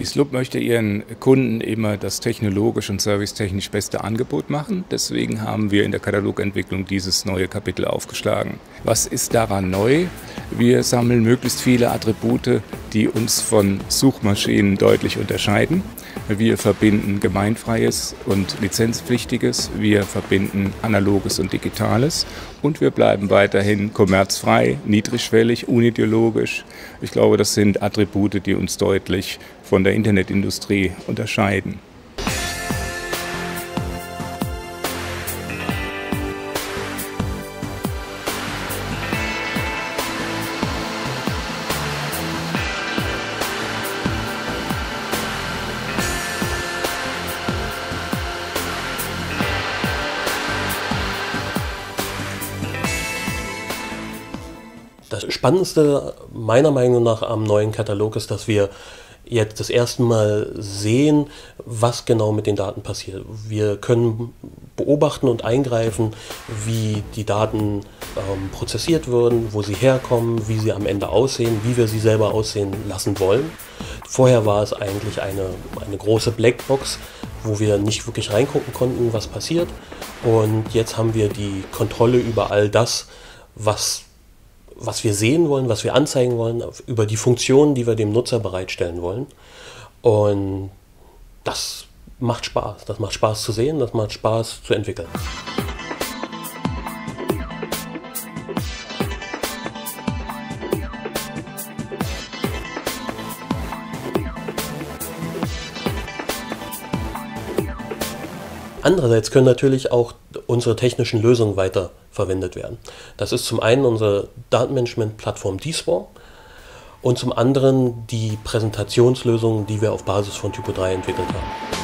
Sloup möchte ihren Kunden immer das technologisch und servicetechnisch beste Angebot machen. Deswegen haben wir in der Katalogentwicklung dieses neue Kapitel aufgeschlagen. Was ist daran neu? Wir sammeln möglichst viele Attribute, die uns von Suchmaschinen deutlich unterscheiden. Wir verbinden Gemeinfreies und Lizenzpflichtiges, wir verbinden Analoges und Digitales und wir bleiben weiterhin kommerzfrei, niedrigschwellig, unideologisch. Ich glaube, das sind Attribute, die uns deutlich von der Internetindustrie unterscheiden. Das Spannendste meiner Meinung nach am neuen Katalog ist, dass wir jetzt das erste Mal sehen, was genau mit den Daten passiert. Wir können beobachten und eingreifen, wie die Daten prozessiert würden, wo sie herkommen, wie sie am Ende aussehen, wie wir sie selber aussehen lassen wollen. Vorher war es eigentlich eine große Blackbox, wo wir nicht wirklich reingucken konnten, was passiert. Und jetzt haben wir die Kontrolle über all das, was wir sehen wollen, was wir anzeigen wollen, über die Funktionen, die wir dem Nutzer bereitstellen wollen. Und das macht Spaß. Das macht Spaß zu sehen, das macht Spaß zu entwickeln. Andererseits können natürlich auch unsere technischen Lösungen weiter verwendet werden. Das ist zum einen unsere Datenmanagement-Plattform DSwarm und zum anderen die Präsentationslösungen, die wir auf Basis von Typo 3 entwickelt haben.